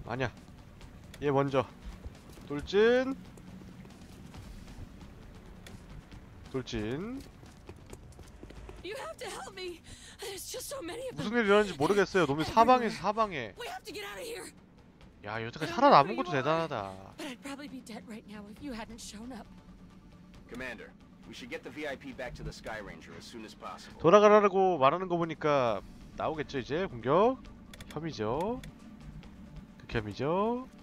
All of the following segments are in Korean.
아니야. 얘 먼저. 돌진. 돌진. You have to help me. There's just so many of them. 무슨 일이 일어났는지 모르겠어요. 놈이 사방에서 사방에. We have to get out of here. 야, 여태까지 살아남은 것도 대단하다. But I'd probably be dead right now if you hadn't shown up. Commander, we should get the VIP back to the Sky Ranger as soon as possible. 돌아가라고 말하는 거 보니까 나오겠죠 이제 공격. 혐의죠. 극혐이죠.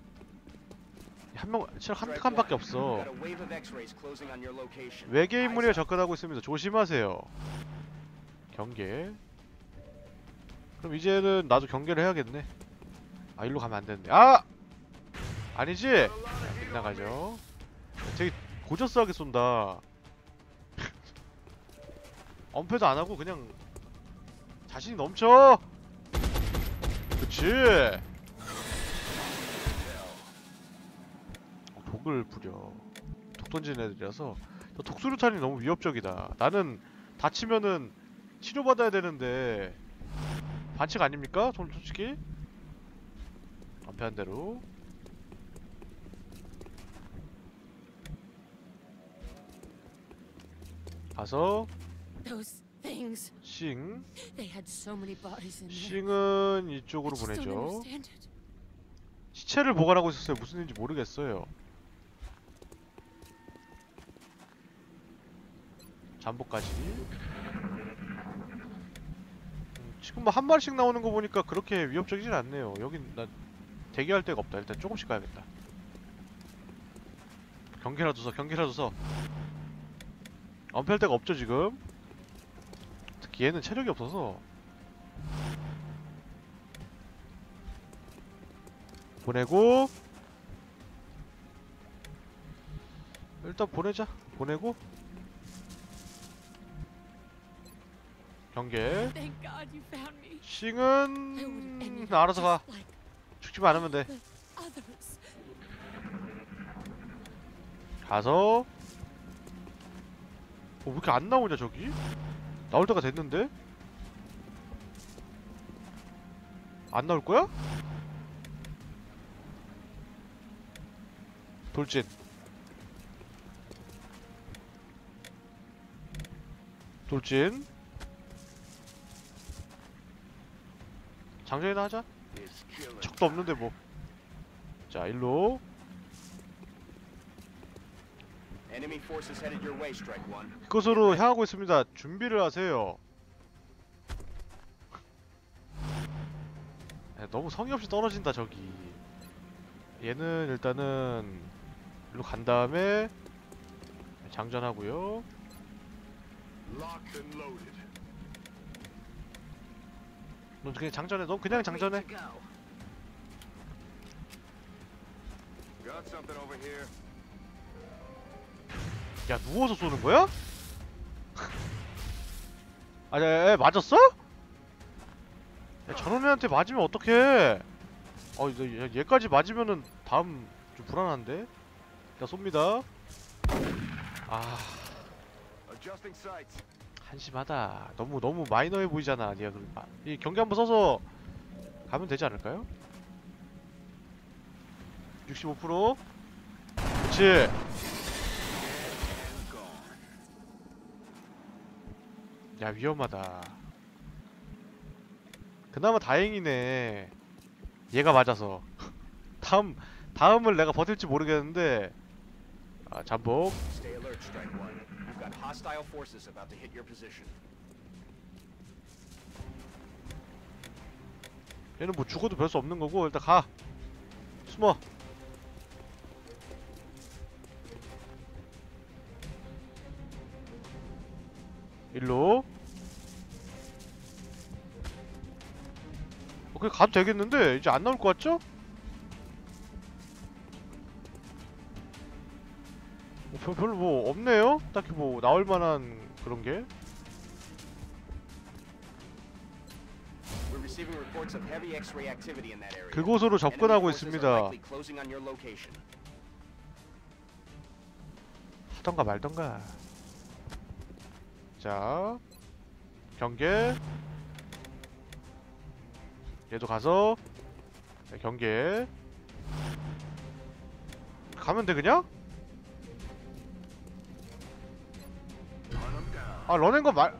한 칸밖에 없어. Got a wave of X-rays closing on your location. 외계 인물이 접근하고 있습니다. 조심하세요. 경계. 그럼 이제는 나도 경계를 해야겠네. 아, 일로 가면 안 되는데. 아! 아니지? 빗나가죠. 되게 고저스하게 쏜다. 엄폐도 안 하고 그냥 자신이 넘쳐. 그치? 독을 부려. 독 던지는 애들이라서 독수류탄이 너무 위협적이다. 나는 다치면은 치료받아야 되는데 반칙 아닙니까? 솔직히? 엄폐한 대로 가서 Those things. 싱. They had so many bodies in there. 싱은 I 이쪽으로 just don't 보내죠. understand it. 시체를 보관하고 있었어요. 무슨 일인지 모르겠어요. 잠복까지. 지금 뭐 한 마리씩 나오는 거 보니까 그렇게 위협적이진 않네요. 여긴 나 대기할 데가 없다. 일단 조금씩 가야겠다. 경계라도 서, 경계라도 서. 엄폐할 데가 없죠 지금. 특히 얘는 체력이 없어서. 보내고 일단 보내자. 보내고 경계. Thank God you found me. I 싱은 wouldn't ended 알아서 가. just like 죽지만 않으면 돼. the others. 가서 왜 이렇게 안 나오냐 저기? 나올 때가 됐는데? 안 나올 거야? 돌진. 돌진. 장전이나 하자. 척도 없는데 뭐. 자, 일로. Enemy forces headed your way, Strike One. 이곳으로 향하고 있습니다. 준비를 하세요. 야, 너무 성의 없이 떨어진다 저기. 얘는 일단은 일로 간 다음에 장전하고요. Locked and loaded. 너 그냥 장전해. 너 그냥 장전해. Got something over here. 야, 누워서 쏘는 거야? 아, 야, 맞았어? 야, 저런 애한테 맞으면 어떡해? 얘까지 맞으면은 다음 좀 불안한데? 자, 쏩니다. 아, Adjusting sights. 한심하다. 너무 마이너해 보이잖아. 니가 이 경기 한번 써서 가면 되지 않을까요? 65%. 그렇지. 야, 위험하다. 그나마 다행이네. 얘가 맞아서. 다음을 내가 버틸지 모르겠는데. 아, 잠복. Stay alert, Strike One. You've got hostile forces about to hit your position. 얘는 뭐 죽어도 별 수 없는 거고 일단 가. 숨어. 일로. 그냥 가도 되겠는데 이제 안 나올 것 같죠? 별로 뭐 없네요? 딱히 뭐 나올 만한 그런 게. We're receiving reports of heavy X-ray activity in that area. 그곳으로 접근하고 Enemy forces are 있습니다. likely closing on your location. 하던가 말던가. 자, 경계. 얘도 가서 자, 경계. 가면 돼 그냥? 아 런앤건 말.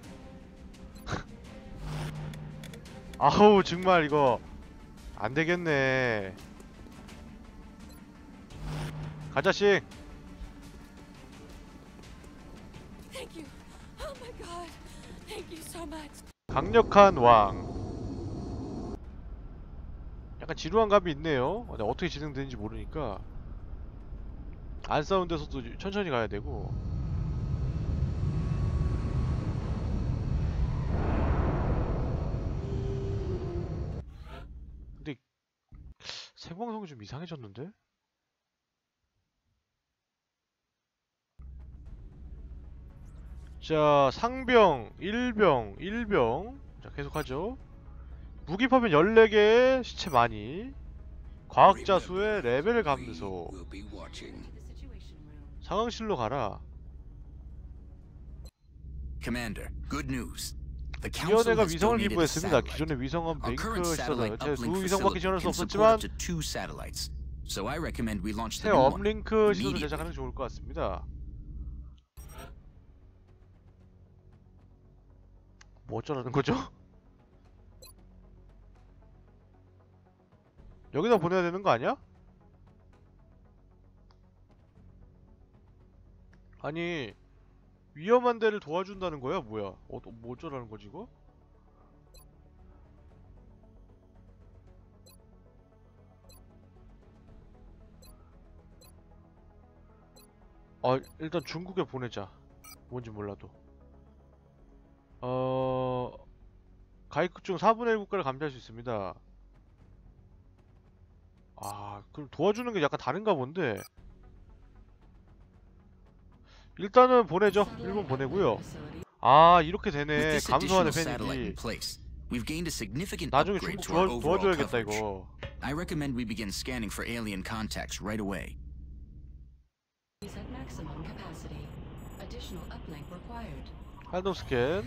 아우 정말 이거 안 되겠네. 가자식. Thank you. Oh my god. Thank you so much. 강력한 왕. 약간 지루한 감이 있네요. 근데 어떻게 진행되는지 모르니까 안 싸운 데서도 천천히 가야 되고. 근데 생방송이 좀 이상해졌는데? 자, 상병, 일병. 자, 계속하죠. 무기 파편 14개에 시체 많이. 과학자 수의 레벨 감소. 상황실로 가라. Commander, good news. The 위원회가 council has 위성을 donated a 기부했습니다. satellite. 기존의 위성은 Our 링크 current 시설을 satellite 제 두 uplink 위성밖에 facility 지원할 수 can support 없었지만 up to 2 satellites. So I recommend we launch 새 the new one. 업링크 시설을 immediately. 제작하는 게 좋을 것 같습니다. 뭐 어쩌라는 거죠? 여기다 보내야 되는 거 아니야? 아니 위험한 데를 도와준다는 거야? 뭐야? 뭐 어쩌라는 거지 이거? 일단 중국에 보내자. 뭔지 몰라도. 가입국 중 4분의 1 국가를 감시할 수 있습니다. 그럼 도와주는 게 약간 다른가 본데. 일단은 보내죠. 일본 보내고요. 이렇게 With 되네. this 감소하는 additional satellite in 패닉이. place, we've gained a significant 나중에 upgrade 중국 to our overall 도와줘야겠다 coverage. 이거. I recommend we begin scanning for alien contacts right away. Is at maximum capacity. Additional uplink required. 활동 스캔.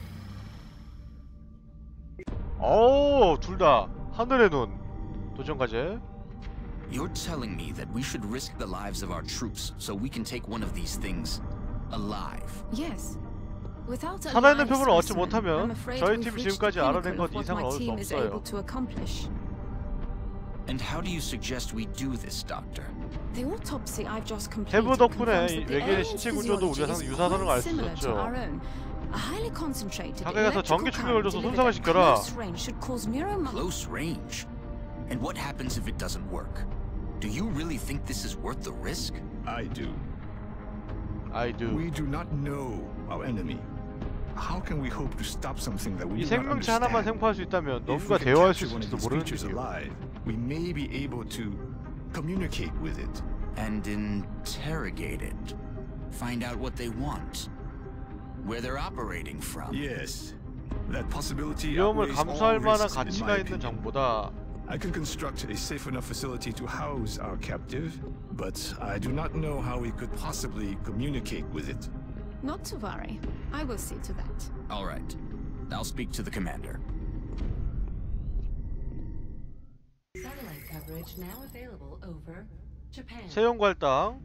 둘 다 하늘의 눈. 도전 과제. You're telling me that we should risk the lives of our troops so we can take one of these things alive. Yes. Without a 살아있는 live 표본을 얻지 specimen, 못하면 I'm afraid 저희 we've 팀이 reached 지금까지 the 알아낸 것 pinnacle of what 이상을 my 얻을 수 team is 없어요. able to accomplish. And how do you suggest we do this, Doctor? The autopsy I've just completed 세부 덕분에 confirms 이 that the 외계인의 alien's 신체 구조도 우리가 physiology 상당히 is 유사하다는 걸 알 quite 수 similar to 있었죠. our own. A highly concentrated 가까이 가서 전기 electrical 충격을 current 줘서 delivered 손상을 at 시켜라. close range should cause neuromuscular. Close range? And what happens if it doesn't work? Do you really think this is worth the risk? I do. I do. We do not know our enemy. How can we hope to stop something that we 이 do not 생명체 하나만 understand? 생포할 수 있다면 If 누군가 we can 대화할 수 capture one of 있을지도 these 모르는 creatures 일이에요. alive, we may be able to communicate with it. And interrogate it. Find out what they want. Where they're operating from. Yes, that possibility 위험을 outweighs all 감수할 만한 risks, in 가치가 my 있는 opinion. 정보다. I can construct a safe enough facility to house our captive, but I do not know how we could possibly communicate with it. Not to worry. I will see to that. All right. I'll speak to the commander. Satellite coverage now available over Japan. 세용갈당.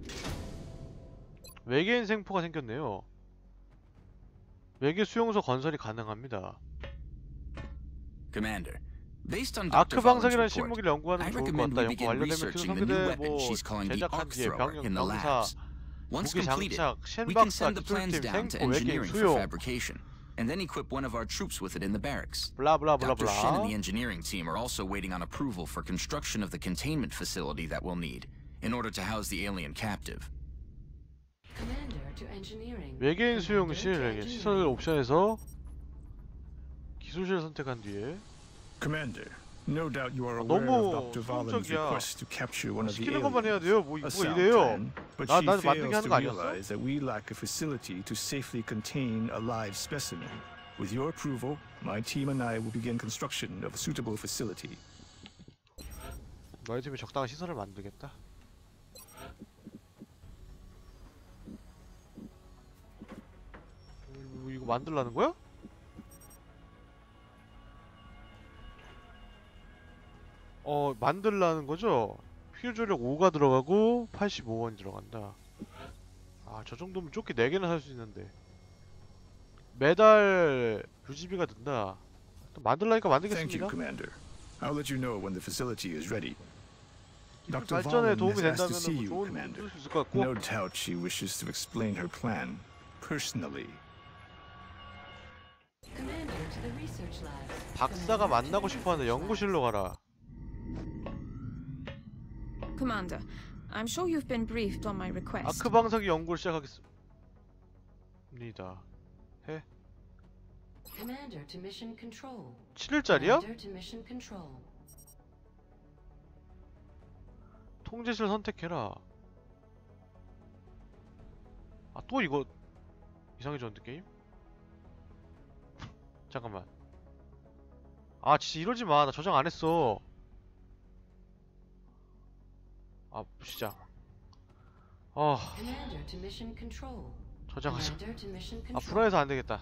외계인 생포가 생겼네요. 외계 수용소 건설이 가능합니다. Commander, based on 아크 Dr. Fallon's 방석이라는 report, 신무기를 연구하는 I 게 좋을 것 recommend 같다. we 연구 begin 완료되면 researching 기존 the new 상대 weapon she's calling the 제작한 arc 뒤에 thrower 병력 in the 병사 labs. Once 무기 completed, 장착 we can 쉔박사 send the plans 기술팀 down to 생포 외계인 engineering for 수용 fabrication, and then equip one of our troops with it in the barracks. Dr. Shin and the 블라블라블라블라. engineering team are also waiting on approval for construction of the containment facility that we'll need in order to house the alien captive. Commander to engineering. 외계인 Commander to 수용실 engineering. 시설 옵션에서 기술실을 선택한 뒤에 Commander, no doubt you are aware 너무 of Dr. Valen's 소극적이야. request to capture one of the 시키는 것만 해야 aliens. 돼요. 뭐 A 이거 sound 이래요. plan, but 나 she 만들게 fails 하는 to 거 아니었어? realize that we lack a facility to safely contain a live specimen. With your approval, my team and I will begin construction of a suitable facility. 너희 팀이 적당한 시설을 만들겠다. 이거 만들라는 거야? 만들라는 거죠? 필요조력 5가 들어가고 85원이 들어간다. 아, 저 정도면 조끼 4개나 살 수 있는데. 매달 유지비가 든다. 또 만들라니까 Thank you, 만들겠습니다. Commander. I'll let you know when the facility is ready. Dr. 발전에 Valen 도움이 has asked to 된다면 see you, 좋은 Commander. 쓸 수 있을 것 같고. No doubt she wishes to explain her plan personally. Commander to the research labs. 박사가 만나고 싶어하는 연구실로 가라. Commander, I'm sure you've been briefed on my request. 아크 방사기 연구를 시작하겠습니다. Commander to mission control. 7일짜리야? Commander to mission control. 통제실 선택해라. 아, 또 이거 이상해졌는데 게임? 잠깐만. 아, 진짜 이러지 마. 나 저장 안 했어. 아, 시작. Commander to mission control. 저장하자. Commander to mission 아, control. 불안해서 안 되겠다.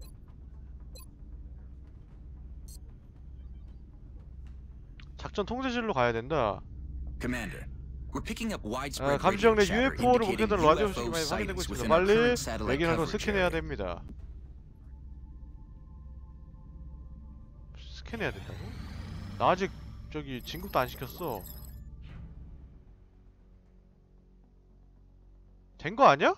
작전 통제실로 가야 된다. Commander, we're picking up widespread 감시형 내 radio chatter UFO를 indicating 목격하는 라디오 UFO 소식이 많이 확인되고 sightings 있습니다. within our 빨리 current satellite 외계인을 coverage 스캔해야 area. 됩니다. 스캔해야 된다고? 나 아직 저기 진급도 안 시켰어. 된 거 아니야?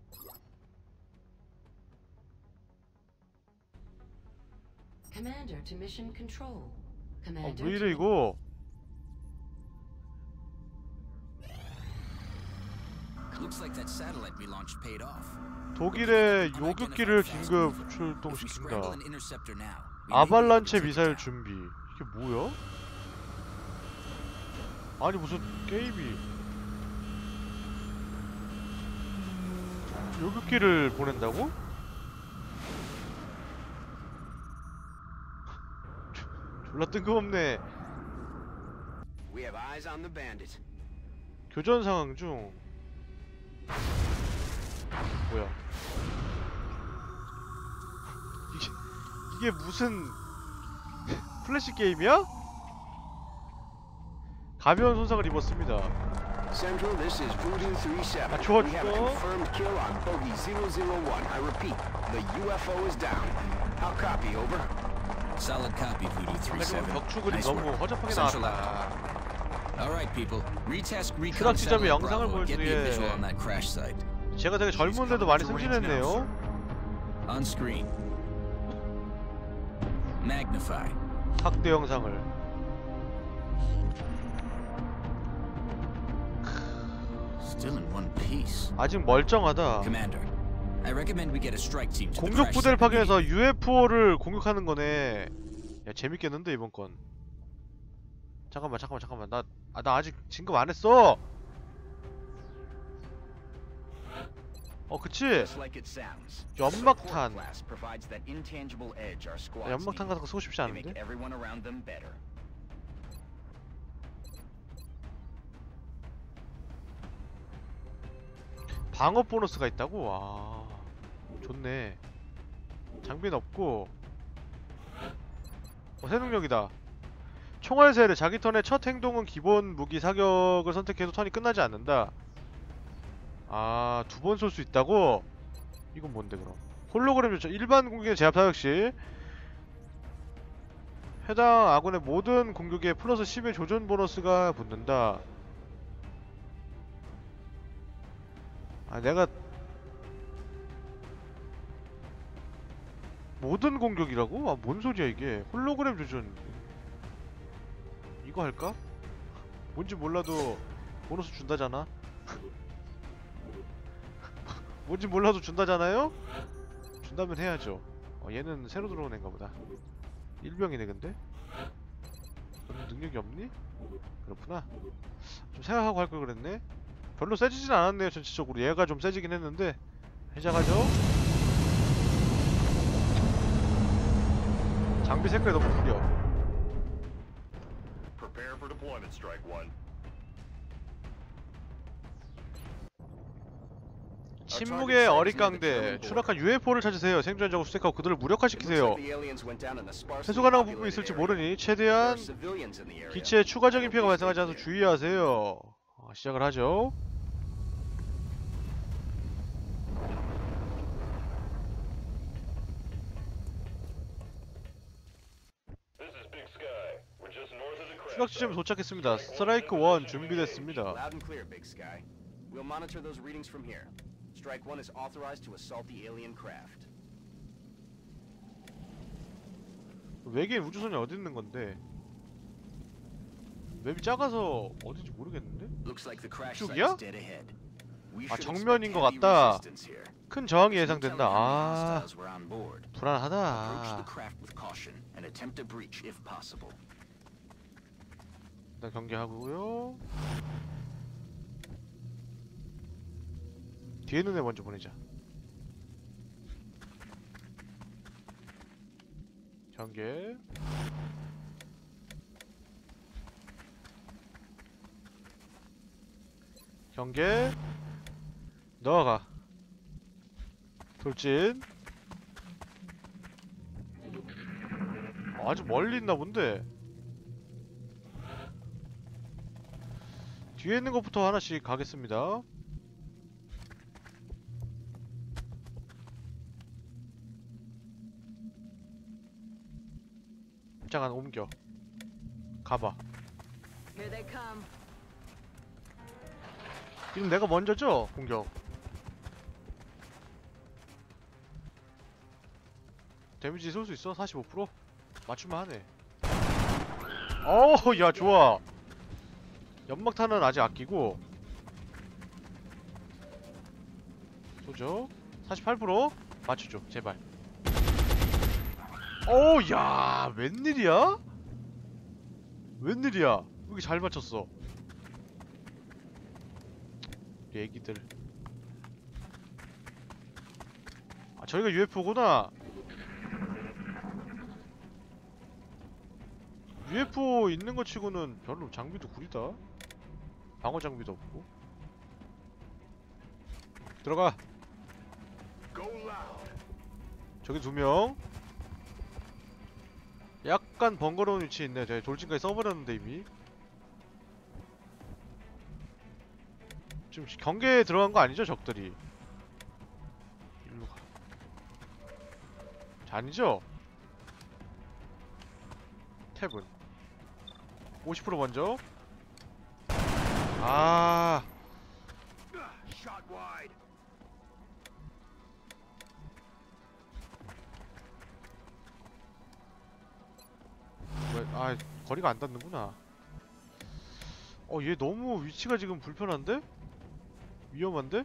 Commander to mission control. 왜 Commander 이래 이거? Looks like that satellite we launched paid off. 독일의 요격기를 긴급 If we 출동시킨다. scramble an interceptor now, we may be able to 아발란체 take it 미사일 down. 준비. 이게 뭐야? 아니 무슨 게임이 요격기를 보낸다고? 졸라 뜬금없네. We have eyes on the bandit. 교전 상황 중. 뭐야? 이게 무슨 플래시 게임이야? 가벼운 손상을 입었습니다. Central, this is Voodoo 37. 아, 좋아, We have a 좋아. confirmed kill on bogey 001. I repeat, the UFO is down. I'll copy, over. Solid copy, Voodoo 하지만 37. 격추 그림 Nice 너무 work. 허접하게 Central 나왔다. All right, people. Retask recon 추락 지점의 satellite 영상을 Bravo. Get me a 보여주기에 visual on that crash site. 제가 되게 젊은데도 많이 승진했네요. On screen. Magnify. 학대 영상을. Still in one piece. 아직 멀쩡하다. Commander, I recommend we get a strike team to the 공격 crash 부대를 site 파견해서 immediately. UFO를 공격하는 거네. 야, 재밌겠는데 이번 건. 잠깐만. 나 아직 진급 안 했어. 그치? Just like it sounds. 연막탄. Core class provides that intangible edge our squads 연막탄 need. 같은 거 쓰고 싶지 They make 않은데? everyone around them better. 방어 보너스가 있다고? 아, 좋네. 장비는 없고. 새 능력이다. 총알 세례. 자기 턴의 첫 행동은 기본 무기 사격을 선택해도 턴이 끝나지 않는다. 아, 2번 쏠 수 있다고? 이건 뭔데 그럼? 홀로그램 조절. 일반 공격의 제압 사격 시 해당 아군의 모든 공격에 플러스 10의 조준 보너스가 붙는다. 아, 내가 모든 공격이라고? 아, 뭔 소리야 이게? 홀로그램 조준 이거 할까? 뭔지 몰라도 보너스 준다잖아? 뭔지 몰라도 준다잖아요? 준다면 해야죠. 얘는 새로 들어온 애인가 보다. 일병이네 근데? 너는 능력이 없니? 그렇구나. 좀 생각하고 할 걸 그랬네? 별로 세지진 않았네요 전체적으로. 얘가 좀 세지긴 했는데. 시작하죠. 장비 색깔이 너무 구려. Prepare for deployment, Strike One. 침묵의 어릿강대. 추락한 UFO를 찾으세요. 생존자고 수색하고 그들을 무력화시키세요. 해소 가능한 부분이 있을지 모르니 최대한 기체에 추가적인 피해가 발생하지 않아서 주의하세요. 시작을 하죠. 추락 지점에 도착했습니다. 스트라이크 1 준비됐습니다. Loud and clear, Big Sky. We'll monitor those readings from here. Strike 1 is authorized to assault the alien craft. 외계인 우주선이 어디 있는 건데? 맵이 작아서 어딘지 모르겠는데? Looks like the crash 이쪽이야? site's dead ahead. We 아, should 정면인 expect 것 heavy 같다. resistance here. 큰 저항이 Some 예상된다. tell me how many 아, hostiles were on board. Approach 불안하다. the craft with caution and attempt a breach if possible. 일단 경계하고요. 뒤에 눈에 먼저 보내자. 경계. 경계. 넣어가. 돌진. 아주 멀리 있나 본데. 뒤에 있는 것부터 하나씩 가겠습니다. 잠깐 옮겨. 가봐. Here they come. 지금 내가 먼저죠? 공격. 데미지 쏠 수 있어? 45%? 맞출만 하네. 어우, 야, 좋아. 연막탄은 아직 아끼고. 쏘죠? 48%? 맞추죠, 제발. 어우, 야, 웬일이야? 웬일이야? 왜 이렇게 잘 맞췄어? 우리 애기들. 아, 저희가 UFO구나. UFO 있는 거 치고는 별로 장비도 구리다. 방어 장비도 없고. 들어가. 저기 2명. 약간 번거로운 위치에 있네. 제가 돌진까지 써버렸는데 이미. 지금 경계에 들어간 거 아니죠, 적들이? 일로 가. 자, 아니죠? 탭은 50% 먼저. 아, 왜, 아, 거리가 안 닿는구나. 얘 너무 위치가 지금 불편한데? 위험한데?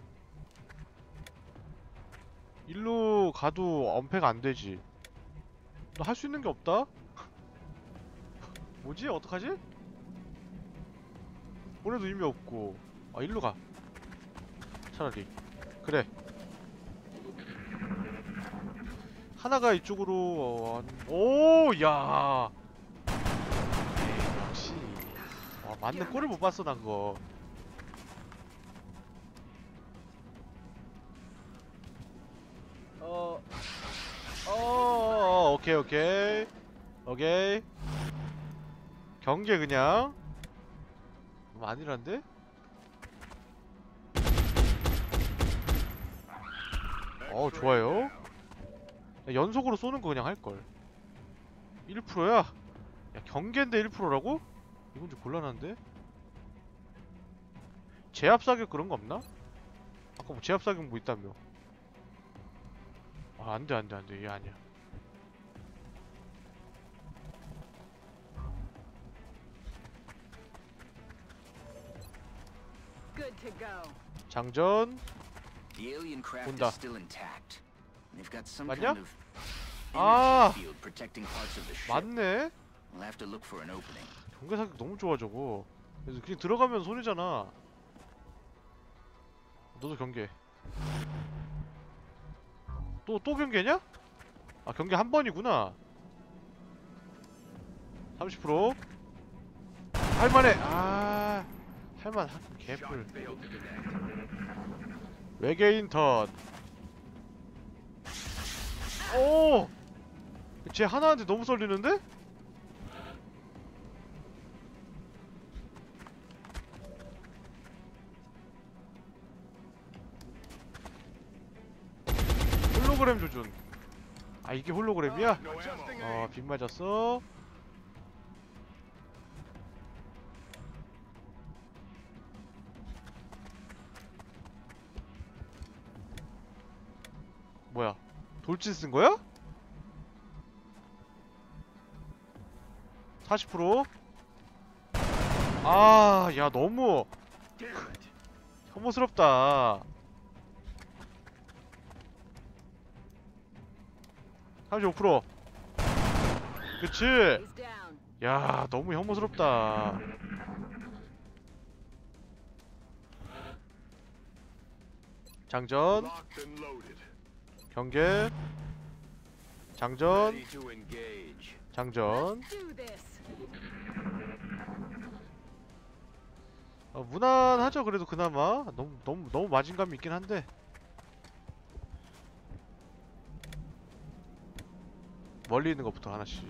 일로 가도 엄폐가 안 되지. 너 할 수 있는 게 없다? 뭐지? 어떡하지? 보내도 의미 없고. 아, 일로 가. 차라리. 그래. 하나가 이쪽으로 오, 야. 역시. 와, 맞는 꼴을 못 봤어, 나 그거. 오케이, 오케이. 오케이. 경계 그냥. 너무 아니란데? 좋아요. 야, 연속으로 쏘는 거 그냥 할걸. 1%야? 야, 경계인데 1%라고? 이건 좀 곤란한데? 제압사격 그런 거 없나? 아까 뭐 제압사격 뭐 있다며. 아, 안돼, 안돼, 안돼. 얘 아니야. Good to go. 장전. The alien craft 온다. is still intact. They've got some 맞냐? kind of 아, energy field protecting parts of the ship. 맞네? We'll have to look for an opening. 경계사격 너무 좋아 저거. 그래서 그냥 들어가면 손해잖아. 너도 경계. 또 경계냐? 아, 경계 한 번이구나. 30%. 할만해. 아, 할만. 개뿔. 외계인 턴. 오! 쟤 하나한테 너무 썰리는데? 홀로그램 조준. 아 이게 홀로그램이야? 빗 맞았어. 뭐야? 돌진 쓴 거야? 40%? 아, 야 너무 혐오스럽다. 35%. 그치? 야 너무 혐오스럽다. 장전. 경계. 장전. 장전. 무난하죠 그래도 그나마. 너무 마진감이 있긴 한데. 멀리 있는 것부터 하나씩.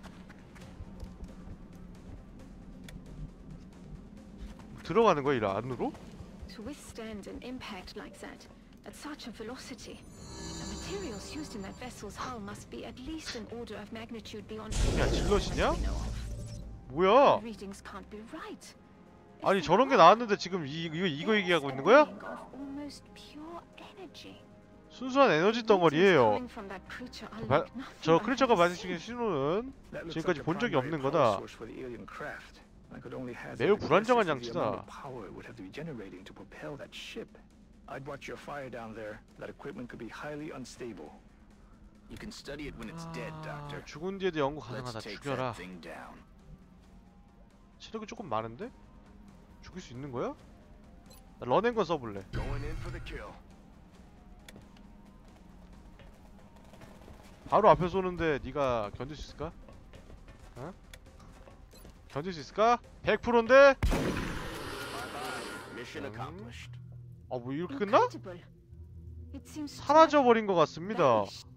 들어가는 거야 이 안으로? To withstand an impact like that, at such a velocity, the materials used in that vessel's hull must be at least an order of magnitude beyond 야 질럿이냐? we know of. 뭐야? The readings can't be right. 아니 저런 게 나왔는데 지금 이거 얘기하고 있는 거야? Almost pure energy. 순수한 에너지 덩어리예요. Coming from that creature 저 unlike nothing 저 I 크리처가 have 발생시킨 seen. 신호는 That looks 지금까지 like the 본 적이 primary 없는 power 거다. source for the alien craft. I could only hazard 매우 a guess 불안정한 as to the 장치다. amount of power it would have to be generating to propel that ship. I'd watch your fire down there. That equipment could be highly unstable. You can study it when it's dead, Doctor. 죽은 뒤에도 연구 Let's 가능하다. take 죽여라. that thing down. 체력이 조금 많은데? 죽일 수 있는 거야? 나 런앤건 써볼래. Going in for the kill. 바로 앞에 쏘는데 네가 견딜 수 있을까? 어? 견딜 수 있을까? 100%인데? Mission accomplished. 아 뭐 이렇게 끝나? Incredible. It seems to 사라져버린 것 같습니다. vanish.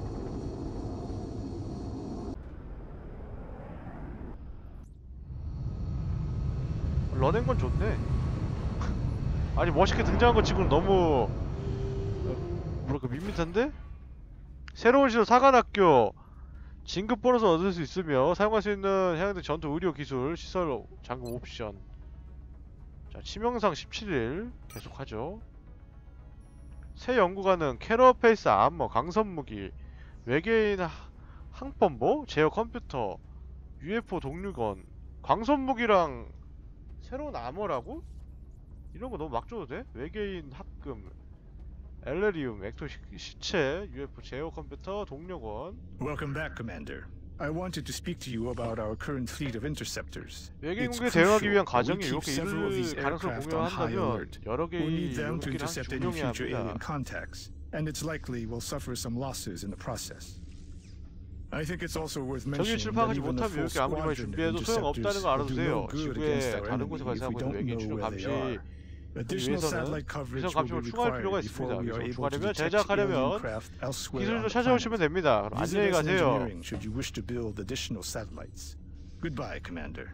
런앤건 좋네. 아니 멋있게 등장한 거 치고는 너무 뭐랄까 밋밋한데? 새로운 시도 사관학교 진급 보너스 얻을 수 있으며 사용할 수 있는 해양대 전투 의료 기술 시설 장급 옵션. 자 치명상 17일 계속하죠. 새 연구가는 캐러페이스 아머 강선 무기 외계인 항법모 제어 컴퓨터 UFO 독류건 광선 무기랑 새로운 아머라고? 이런 거 너무 막 줘도 돼? 외계인 합금 엘레리움 엑토 시체 UFO 제어 컴퓨터 동력원. Welcome back, Commander. I wanted to speak to you about our current fleet of interceptors. 외계인 It's 공격에 대응하기 위한 crucial that we 가정이 keep 이렇게 several of these 이룰 가능성을 aircraft on high 공유한다면 alert. 여러 We 개의 need them to 요격기를 intercept 항상 any 중용해야 future alien 합니다. contacts, and it's likely we'll suffer some losses in the process. I think it's also worth 정유 mentioning that 출파하지 even the 못하면 full 이렇게 아무리 많이 squadron of 준비해도 소용없다는 interceptors 거 will do 알아두세요. no good 지구의 against our 다른 enemy 곳에 if we 발생하고 있는 don't 외계인 know 추적 where 감시 they are. Additional 위해서는 satellite coverage 위성 will 감시를 be 추가할 필요가 required 있습니다. before we are 위성 able to 추가하려면 detect alien 제작하려면 craft elsewhere 기술도 on the 찾아오시면 planet. 됩니다. 그럼 Visit 안녕히 us in 가세요. engineering should you wish to build additional satellites. Goodbye, Commander.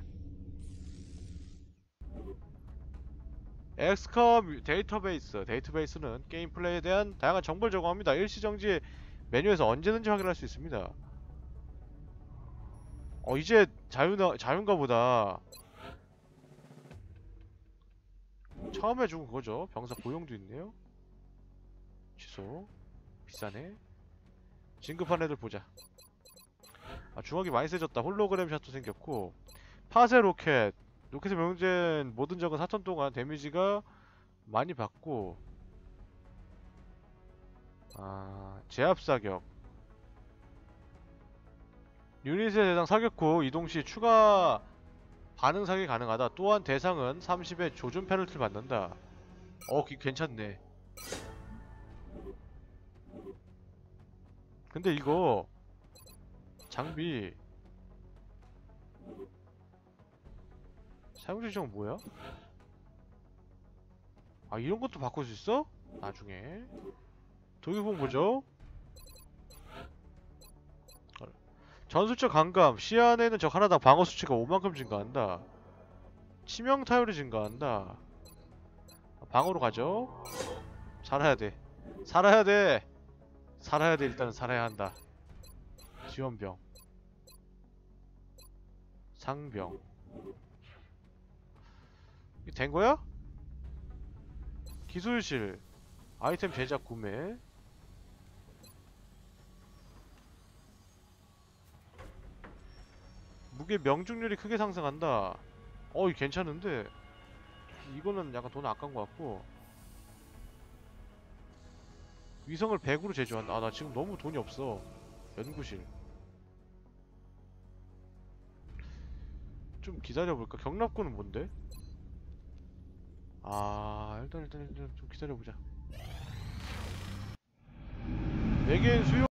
엑스컴 데이터베이스는 게임 플레이에 대한 다양한 정보를 제공합니다. 일시정지 메뉴에서 언제든지 확인할 수 있습니다. 이제 자유인가 보다. 처음에 준 그거죠. 병사 고용도 있네요. 취소. 비싸네. 진급한 애들 보자. 중화기 많이 세졌다. 홀로그램 샷도 생겼고 파세 로켓. 로켓에 명제된 모든 적은 4턴 동안 데미지가 많이 받고 제압 사격. 유닛의 대상 사격 후 이동 시 추가 반응 사격이 가능하다. 또한 대상은 30의 조준 페널티를 받는다. 괜찮네. 근데 이거 장비 사용자 지정은 뭐야? 이런 것도 바꿀 수 있어? 나중에 도기공 보죠. 전술적 감감. 시야내는 적 하나당 방어 수치가 5만큼 증가한다. 치명 타율이 증가한다. 방어로 가죠. 살아야 돼. 살아야 돼. 살아야 돼. 일단은 살아야 한다. 지원병. 상병. 이게 된 거야? 기술실. 아이템 제작 구매. 무게 명중률이 크게 상승한다. 이거 괜찮은데? 이거는 약간 돈 아까운 것 같고. 위성을 100으로 제조한다. 아, 나 지금 너무 돈이 없어. 연구실. 좀 기다려볼까? 경납고는 뭔데? 아, 일단 좀 기다려보자. 외계인 수용